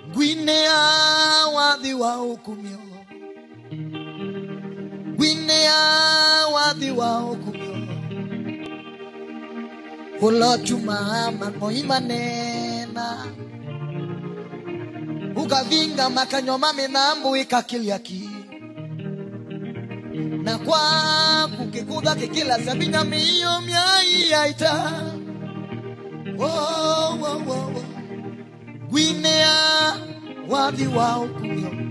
Gwinea wadhi wa hukumio. Gwinea wadhi wa hukumio. Ulotuma mangoima nena. Ukavinga makanyoma minambu ikakiliaki. Na kwa kukikuda kikila sabina miyo miai yaita. Gwinea wadhi wa hukumio.